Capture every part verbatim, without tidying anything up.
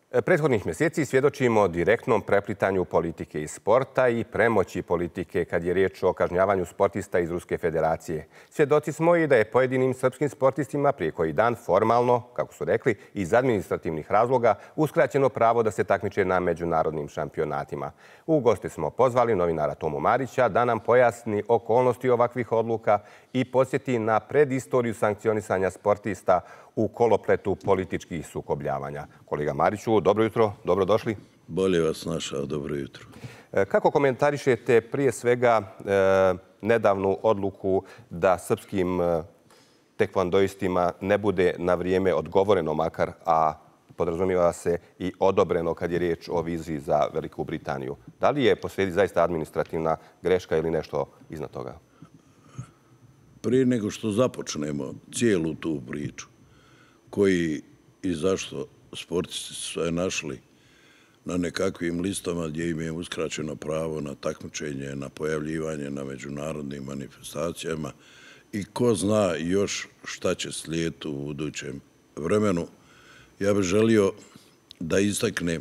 Prethodnih mjeseci svjedočimo direktnom preplitanju politike i sporta i premoći politike kad je riječ o kažnjavanju sportista iz Ruske federacije. Svjedoci smo i da je pojedinim srpskim sportistima prije koji dan formalno, kako su rekli, iz administrativnih razloga uskraćeno pravo da se takmiče na međunarodnim šampionatima. U goste smo pozvali novinara Tomu Marića da nam pojasni okolnosti ovakvih odluka i podsjeti na predistoriju sankcionisanja sportista u kolopletu političkih sukobljavanja. Kolega Mariću, dobro jutro, dobrodošli. Bolje vas našao, dobro jutro. Kako komentarišete prije svega nedavnu odluku da srpskim tekvandoistima ne bude na vrijeme odgovoreno makar, a podrazumijeva se i odobreno kad je riječ o vizi za Veliku Britaniju? Da li je posrijedi zaista administrativna greška ili nešto iznad toga? Prije nego što započnemo cijelu tu priču, koji i zašto sportisti su se našli na nekakvim listama gdje im je uskraćeno pravo na takmičenje, na pojavljivanje na međunarodnim manifestacijama i ko zna još šta će slijediti u budućem vremenu, ja bih želio da istaknem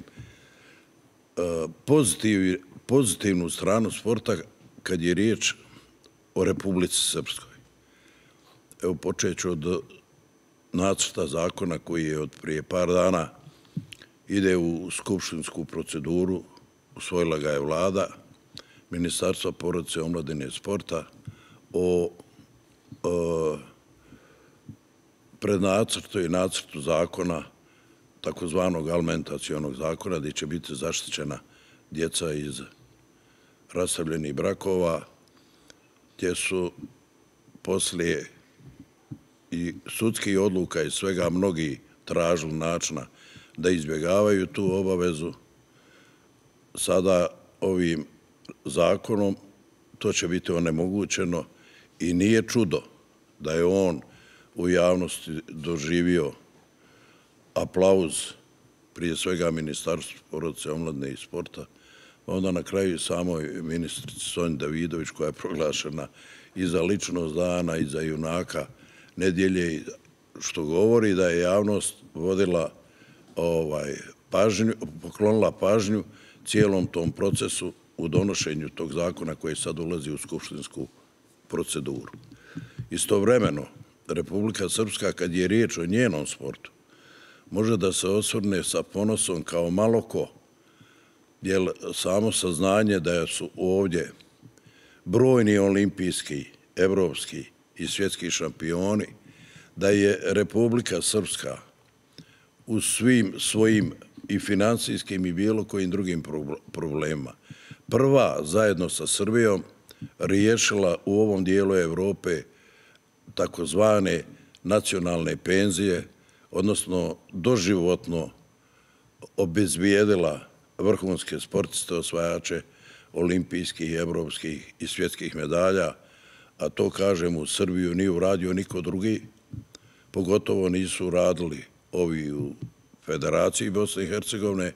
pozitiv, pozitivnu stranu sporta kad je riječ o Republici Srpskoj. Evo počet ću od nacrta zakona koji je od prije par dana ide u skupštinsku proceduru, usvojila ga je vlada, Ministarstva porodice, omladine i sporta o, o prednacrtu i nacrtu zakona, takozvanog alimentacionog zakona, gdje će biti zaštićena djeca iz rastavljenih brakova, gdje su poslije i sudskih odluka i svega mnogi tražili načina da izbjegavaju tu obavezu. Sada ovim zakonom to će biti onemogućeno i nije čudo da je on u javnosti doživio aplauz prije svega Ministarstva porodice, omladine i sporta, a onda na kraju i samoj ministrici Sonji Davidović koja je proglašena i za ličnost dana i za junaka nedjelje, što govori da je javnost vodila ovaj, pažnju, poklonila pažnju cijelom tom procesu u donošenju tog zakona koji sad ulazi u skupštinsku proceduru. Istovremeno, Republika Srpska, kad je riječ o njenom sportu, može da se osvrne sa ponosom kao malo ko, jer samo saznanje da su ovdje brojni olimpijski, evropski i svjetski šampioni, da je Republika Srpska u svim svojim i financijskim i bilo kojim drugim problemima prva zajedno sa Srbijom riješila u ovom dijelu Evrope takozvane nacionalne penzije, odnosno doživotno obezbijedila vrhunske sportiste, osvajače olimpijskih, evropskih i svjetskih medalja, a to, kažem, u Srbiju nije uradio niko drugi, pogotovo nisu radili ovi u Federaciji Bosne i Hercegovine,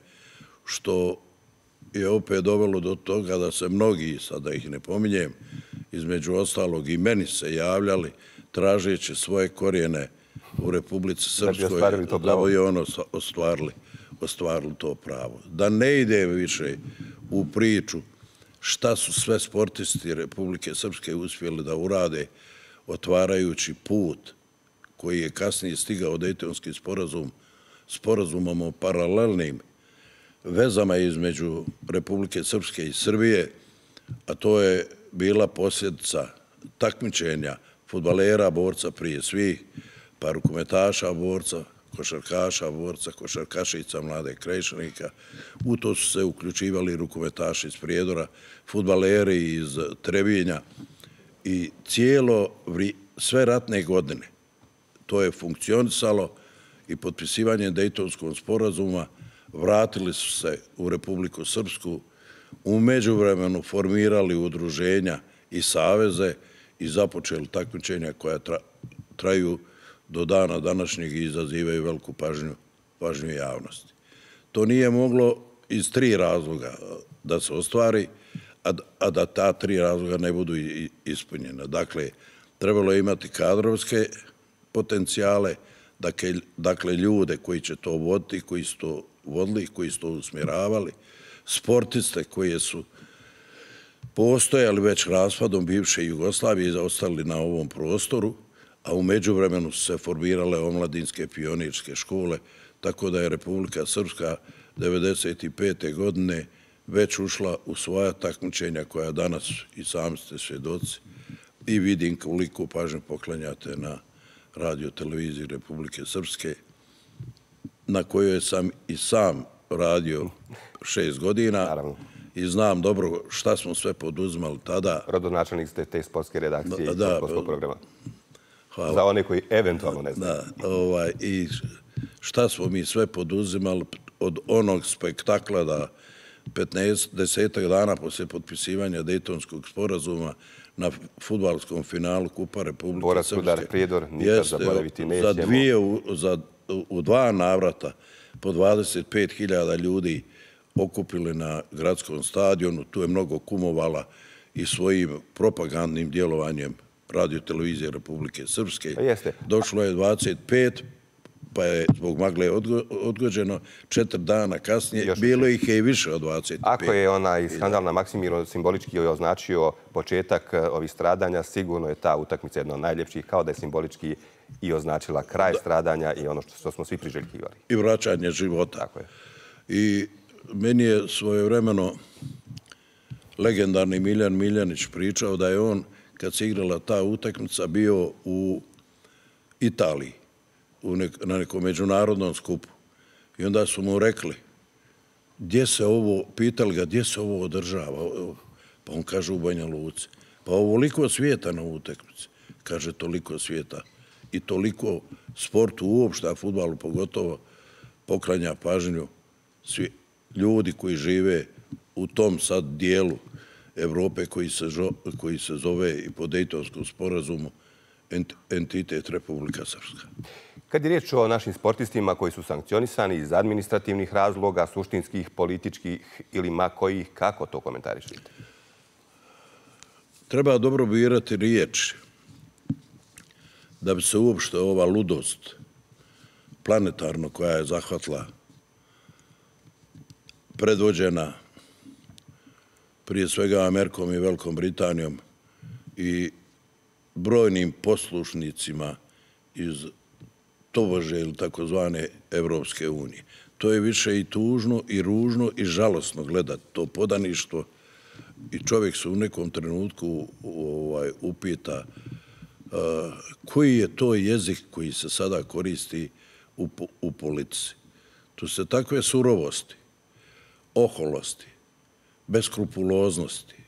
što je opet dovelo do toga da se mnogi, sada ih ne pominjem, između ostalog i meni se javljali, tražeći svoje korijene u Republici Srpskoj, da bi ono ostvarili, ostvarili to pravo. Da ne ide više u priču šta su sve sportisti Republike Srpske uspjeli da urade, otvarajući put koji je kasnije stigao Dejtonski sporazum, sporazumom o paralelnim vezama između Republike Srpske i Srbije, a to je bila posljedica takmičenja fudbalera, borca prije svih, pa rukometaša, borca, košarkaša, borca, košarkašica, mlade krajšanika. U to su se uključivali rukometaši iz Prijedora, fudbaleri iz Trebinja i cijelo sve ratne godine to je funkcionisalo i potpisivanjem Dejtonskog sporazuma vratili su se u Republiku Srpsku, u međuvremenu formirali udruženja i saveze i započeli takmičenja koja traju do dana današnjeg i izazivaju veliku pažnju, pažnju javnosti. To nije moglo iz tri razloga da se ostvari, a da ta tri razloga ne budu ispunjena. Dakle, trebalo je imati kadrovske potencijale, dakle ljude koji će to voditi, koji su to vodili, koji su to usmjeravali, sportiste koji su postojali već raspadom bivše Jugoslavije i ostali na ovom prostoru, a u međuvremenu su se formirale omladinske pionirske škole, tako da je Republika Srpska devedeset pete godine već ušla u svoja takmičenja koja danas i sami ste svjedoci i vidim koliko pažnje poklanjate na radio televiziji Republike Srpske, na kojoj sam i sam radio šest godina. Naravno. I znam dobro šta smo sve poduzimali tada. Rodonačelnik ste te sportske redakcije i sportskog programa. Hvala. Za one koji eventualno ne znaju. Da, ovaj, i šta smo mi sve poduzimali od onog spektakla da petnaest, desetak dana poslije potpisivanja Dejtonskog sporazuma na fudbalskom finalu Kupa Republike Borac, Srpske. Rudar, Prijedor, nikad zaboraviti nećemo. Za dvije, za, u dva navrata po dvadeset pet hiljada ljudi okupili na gradskom stadionu. Tu je mnogo kumovala i svojim propagandnim djelovanjem radio televizije Republike Srpske. Jeste. Došlo je dvadeset pet, pa je zbog magle odgođeno četiri dana kasnije. Još bilo ih je i više od dvadeset pet. Ako je onaj skandal na Maksimir simbolički označio početak ovih stradanja, sigurno je ta utakmica jedna od najljepših, kao da je simbolički i označila kraj stradanja i ono što smo svi priželjkivali. I vraćanje života. Tako je. I meni je svojevremeno legendarni Miljan Miljanić pričao da je on, kad se igrala ta utakmica, bio u Italiji na nekom međunarodnom skupu. I onda su mu rekli, gdje se ovo, pitali ga, gdje se ovo održava? Pa on kaže u Banja Luci. Pa ovoliko svijeta na utakmici. Kaže, toliko svijeta. I toliko sportu uopšte, a fudbalu pogotovo, poklanja pažnju svi ljudi koji žive u tom sad dijelu Evrope koji se zove i po Dejtonskom sporazumu entitet Republika Srpska. Kad je riječ o našim sportistima koji su sankcionisani iz administrativnih razloga, suštinskih, političkih ili ma kojih, kako to komentarišite? Treba dobro birati riječi da bi se uopšte ova ludost planetarno koja je zahvatila predvođena prije svega Amerikom i Velikom Britanijom i brojnim poslušnicima iz tobože ili takozvane Evropske unije. To je više i tužno i ružno i žalosno gledati to podaništvo i čovjek se u nekom trenutku upita koji je to jezik koji se sada koristi u politici. Tu se takve surovosti, oholosti, beskrupuloznosti,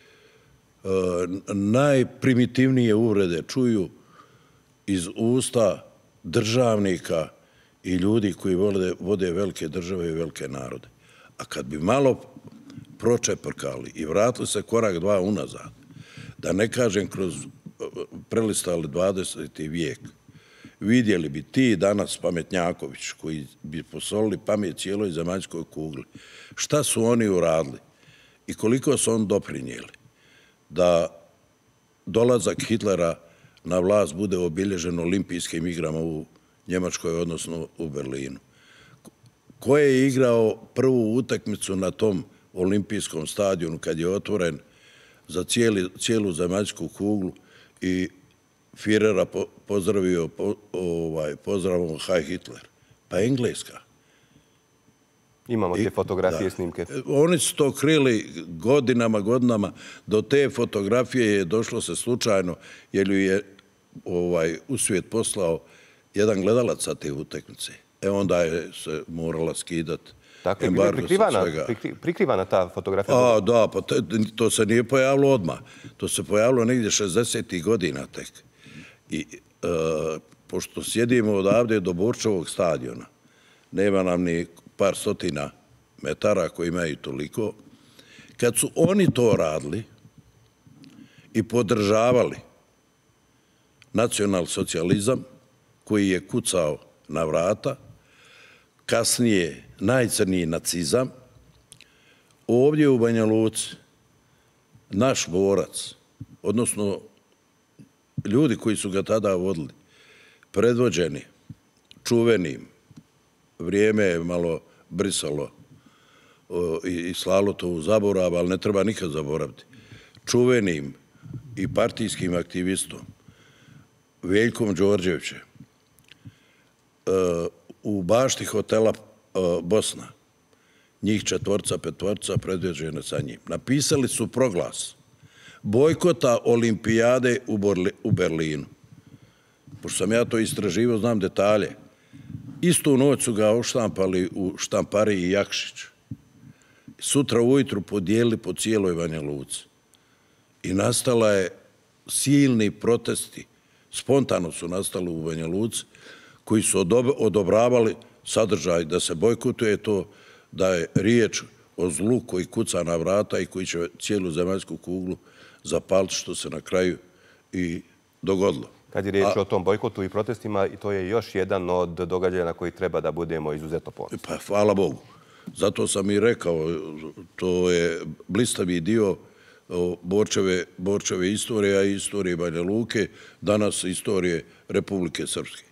najprimitivnije uvrede čuju iz usta državnika i ljudi koji vode velike države i velike narode. A kad bi malo pročeprkali i vratili se korak dva unazad, da ne kažem kroz prelistali dvadeseti vijek, vidjeli bi ti danas pametnjaković koji bi posolili pamet cijeloj zemaljskoj kugli. Šta su oni uradili i koliko su oni doprinijeli da dolazak Hitlera na vlast bude obilježen olimpijskim igrama u Njemačkoj, odnosno u Berlinu. Ko je igrao prvu utakmicu na tom olimpijskom stadionu kad je otvoren za cijelu zemaljsku kuglu i Führera pozdravio pozdravom Heil Hitler? Pa Engleska. Imamo te fotografije, snimke. Oni su to krili godinama, godinama. Do te fotografije je došlo se slučajno, jer ju je u svijet poslao jedan gledalac sa te utakmice. E onda je se morala skidati embargo sa svega. Prikrivana ta fotografija? A, da, pa to se nije pojavilo odmah. To se pojavilo negdje šezdesetih godina tek. I pošto sjedimo odavde do Borčevog stadiona, nema nam ni par stotina metara koji imaju toliko. Kad su oni to radili i podržavali nacionalsocijalizam koji je kucao na vrata, kasnije najcrniji nacizam, ovdje u Banja Luci naš borac, odnosno ljudi koji su ga tada vodili, predvođeni čuvenim, vrijeme je malo brisalo i slalo to u zaborav, ali ne treba nikad zaboraviti, čuvenim i partijskim aktivistom Veljkom Đorđevićem u bašti hotela Bosna, njih četvorca, petvorca predvođene sa njim, napisali su proglas bojkota olimpijade u Berlinu. Pošto sam ja to istraživao, znam detalje. Istu noć su ga oštampali u štampariji Jakšić. Sutra ujutru podijelili po cijeloj Banja Luci. I nastala je silni protesti, spontano su nastali u Banja Luci, koji su odobravali sadržaj da se bojkotuje to, da je riječ o zlu koji kuca na vrata i koji će cijelu zemaljsku kuglu zapaliti, što se na kraju i dogodilo. Kad je riječ o tom bojkotu i protestima, to je još jedan od događaja na koji treba da budemo izuzetno ponosni. Pa hvala Bogu. Zato sam i rekao, to je blistavi dio Borčeve istorije, a i istorije Banja Luke, danas istorije Republike Srpske.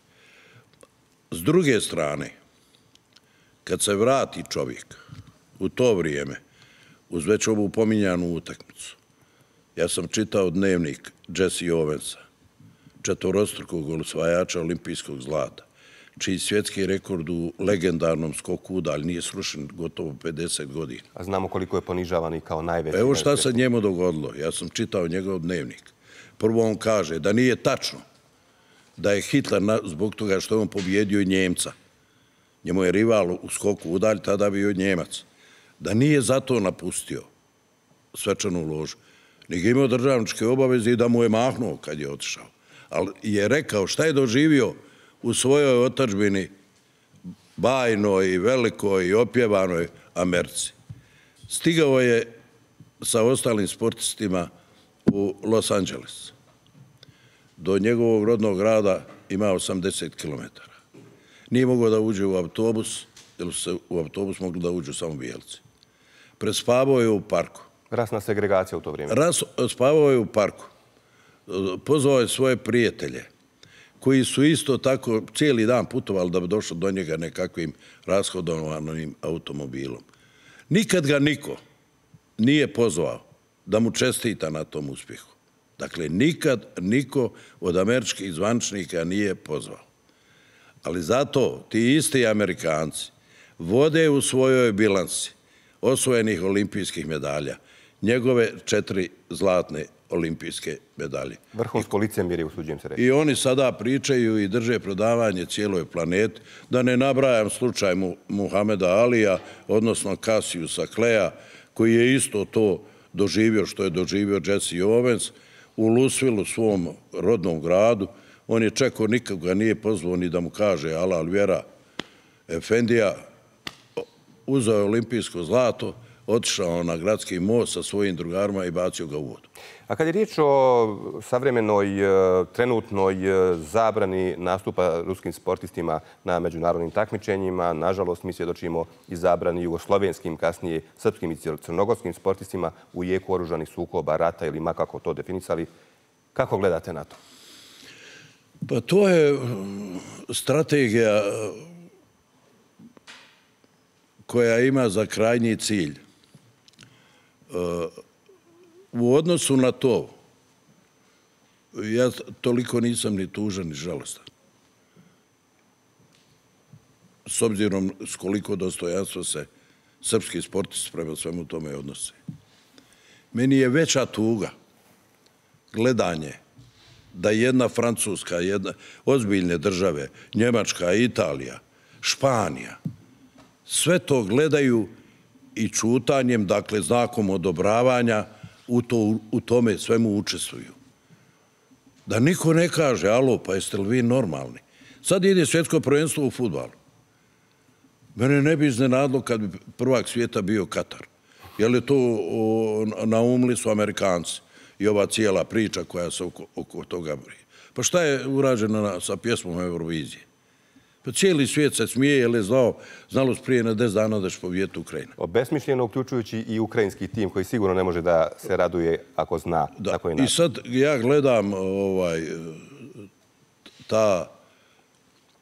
S druge strane, kad se vrati čovjek u to vrijeme, uz već ovu pominjanu utakmicu, ja sam čitao dnevnik Jesse Owensa, četvorostrukog osvajača olimpijskog zlata, čiji svjetski rekord u legendarnom skoku udalj nije srušen gotovo pedeset godina. A znamo koliko je ponižavan i kao najveći. Evo šta se njemu dogodilo. Ja sam čitao njegov dnevnik. Prvo on kaže da nije tačno da je Hitler zbog toga što je on pobjedio Njemca. Njemu je rival u skoku udalj, tada bio Njemac. Da nije zato napustio svečanu ložu, nego je imao državničke obaveze i da mu je mahnuo kad je otišao. Ali je rekao šta je doživio u svojoj otadžbini bajnoj i velikoj i opjevanoj Americi. Stigao je sa ostalim sportistima u Los Angeles. Do njegovog rodnog grada ima osamdeset kilometara. Nije mogao da uđe u autobus, jer su se u autobus mogli da uđu samo bijelci. Prespavao je u parku. Rasna segregacija u to vrijeme. Spavao je u parku. Pozvao je svoje prijatelje, koji su isto tako cijeli dan putovali da bi došlo do njega nekakvim rashodovanim automobilom. Nikad ga niko nije pozvao da mu čestita na tom uspjehu. Dakle, nikad niko od američkih zvaničnika nije pozvao. Ali zato ti isti Amerikanci vode u svojoj bilansi osvojenih olimpijskih medalja njegove četiri zlatne olimpijske medalje. Vrhunsko licemjerje, usuđujem se reći. I oni sada pričaju i drže predavanje cijeloj planeti, da ne nabrajam slučaj Muhameda Alija, odnosno Cassiusa Claya, koji je isto to doživio što je doživio Jesse Owens u Louisvilleu, svom rodnom gradu. On je čekao, nikog ga nije pozvao ni da mu kaže Ala Alvjera Efendija, uzeo je olimpijsko zlato, otišao na gradski most sa svojim drugarima i bacio ga u vodu. A kad je riječ o savremenoj, trenutnoj zabrani nastupa ruskim sportistima na međunarodnim takmičenjima, nažalost mi svjedočimo i zabrani jugoslovenskim, kasnije srpskim i crnogorskim sportistima u jeku oružanih sukoba, rata ili ma kako to definisali. Kako gledate na to? Pa to je strategija koja ima za krajnji cilj u odnosu na to, ja toliko nisam ni tužan ni žalostan. S obzirom s koliko dostojanstva se srpski sportisti prema svemu tome odnose. Meni je veća tuga gledanje da jedna Francuska, jedna ozbiljne države, Njemačka, Italija, Španija, sve to gledaju i čutanjem, dakle znakom odobravanja, u tome svemu učestvuju. Da niko ne kaže, alo, pa jeste li vi normalni? Sad ide svjetsko prvenstvo u fudbalu. Mene ne bi iznenadilo kad bi prvak svijeta bio Katar. Je li to naumili su Amerikanci i ova cijela priča koja se oko toga brije. Pa šta je urađeno sa pjesmom Eurovizije? Pa cijeli svijet se smije, jer je znao, znalo se prije na deset dana da će pobijeti Ukrajina. Obesmišljeno, uključujući i ukrajinski tim koji sigurno ne može da se raduje ako zna tako je način. I sad ja gledam ta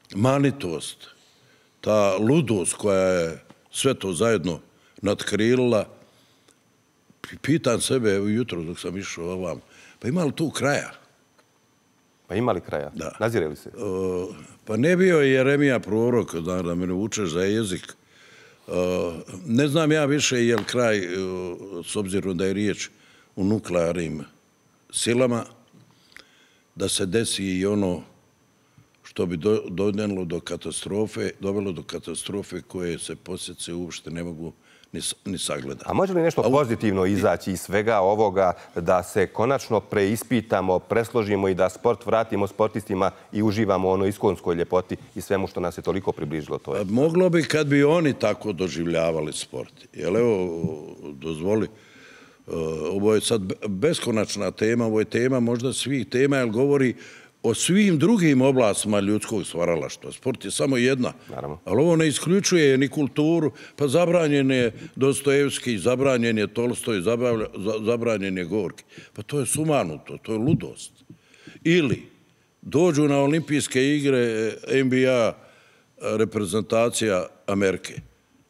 manitost, ta ludost koja je sve to zajedno nadkrilila, pitan sebe, evo jutro dok sam išao ovam, pa ima li tu kraja? Pa ima li kraja? Da. Nazire li se? Uh, pa ne bio je Jeremija prorok, da, da me ne učeš za jezik. Uh, ne znam ja više je li kraj, uh, s obzirom da je riječ o nuklearnim silama, da se desi i ono što bi do, dovelo do katastrofe, dovelo do katastrofe koje se posljedice uopšte ne mogu ni, ni sagledati. A može li nešto A... pozitivno izaći iz svega ovoga, da se konačno preispitamo, presložimo i da sport vratimo sportistima i uživamo u onoj iskonskoj ljepoti i svemu što nas je toliko približilo? To je. Moglo bi kad bi oni tako doživljavali sport. Jer evo, dozvoli, ovo je sad beskonačna tema, ovo je tema možda svih tema, jer govori o svim drugim oblastima ljudskog stvaralaštva. Sport je samo jedna. Naravno. Ali ovo ne isključuje ni kulturu. Pa zabranjen je Dostojevski, zabranjen je Tolstoj, zabranjen je Gorki. Pa to je sumanuto, to je ludost. Ili dođu na olimpijske igre N B A reprezentacija Amerike.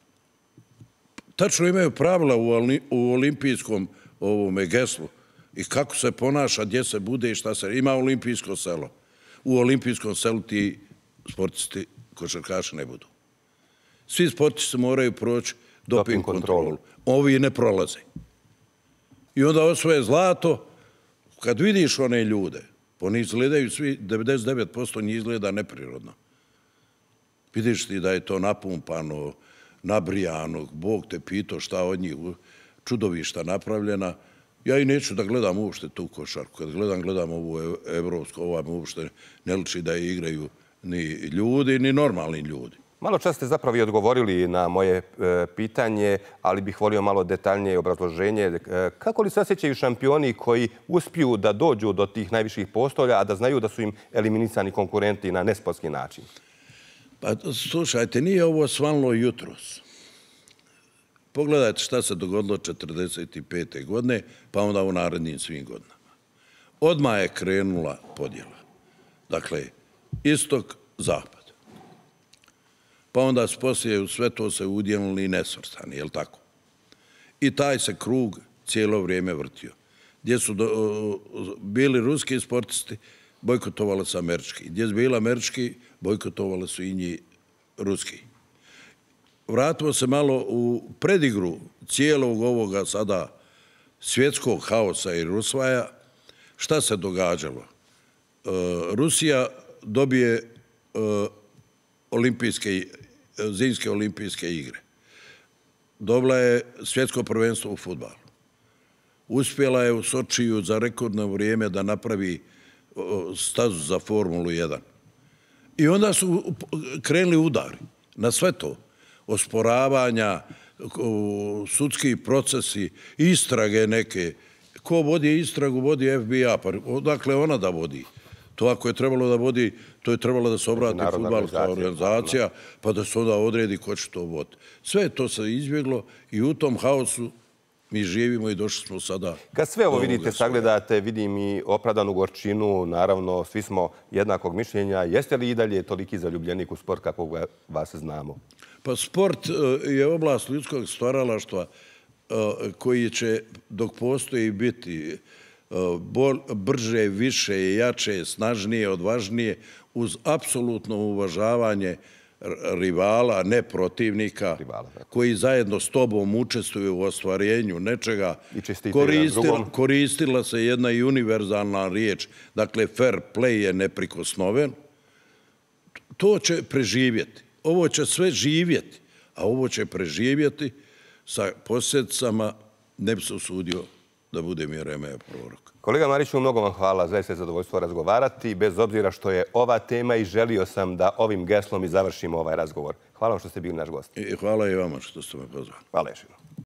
Tačno imaju pravila u olimpijskom ovome geslu i kako se ponaša, gdje se bude i šta se... Ima olimpijsko selo. U olimpijskom selu ti sportisti, košarkaši ne budu. Svi sportisti moraju proći doping kontrolu. Ovi ne prolaze. I onda osvoje zlato. Kad vidiš one ljude, oni izgledaju svi, devedeset devet posto njih izgleda neprirodno. Vidiš ti da je to napumpano, nabrijano, Bog te pitao šta od njih čudovišta napravljena. Ja i neću da gledam uopšte tu košarku. Kad gledam, gledam ovu evropsku, ova mi uopšte ne liči da je igraju ni ljudi, ni normalni ljudi. Malo čas ste zapravo i odgovorili na moje pitanje, ali bih volio malo detaljnije obrazloženje. Kako li se osjećaju šampioni koji uspiju da dođu do tih najviših postolja, a da znaju da su im eliminisani konkurenti na nesportski način? Pa slušajte, nije ovo svalno jutros. Pogledajte šta se dogodilo četrdeset pete godine, pa onda u narednim svim godinama. Odmah je krenula podjela. Dakle, istok, zapad. Pa onda poslije u sve to se udjelili i nesvrstani, je li tako? I taj se krug cijelo vrijeme vrtio. Gdje su do, bili ruski sportisti, bojkotovali su američki. Gdje su bili američki, bojkotovali su i njih ruski. Vratimo se malo u predigru cijelog ovoga sada svjetskog haosa i rusvaja. Šta se događalo? E, Rusija dobije e, olimpijske, zimske olimpijske igre. Dobila je svjetsko prvenstvo u fudbalu. Uspjela je u Sočiju za rekordno vrijeme da napravi stazu za Formulu jedan. I onda su krenuli udari na sve to. Osporavanja, sudski procesi, istrage neke. Ko vodi istragu, vodi F B A. Pa odakle ona da vodi? To ako je trebalo da vodi, to je trebalo da se obrati fudbalska organizacija, pa da se onda odredi ko će to voditi. Sve to se izbjeglo i u tom haosu mi živimo i došli smo sada... Kad sve ovo vidite, sagledate, vidim i opravdanu gorčinu, naravno, svi smo jednakog mišljenja. Jeste li i dalje toliki zaljubljenik u sport kako vas znamo? Pa sport je oblast ljudskog stvaralaštva koji će, dok postoji, biti brže, više, jače, snažnije, odvažnije, uz apsolutno uvažavanje rivala, ne protivnika, rivala, koji zajedno s tobom učestvuju u ostvarenju nečega. Koristila, koristila se jedna i univerzalna riječ, dakle fair play je neprikosnoven. To će preživjeti. Ovo će sve živjeti, a ovo će preživjeti sa posljedicama, ne bi se usudio da bude mi Jeremija prorok. Kolega Mariću, mnogo vam hvala. Zaista je zadovoljstvo razgovarati, bez obzira što je ova tema i želio sam da ovim geslom i završimo ovaj razgovor. Hvala vam što ste bili naš gost. I hvala i vama što ste me pozvali. Hvala još jednom.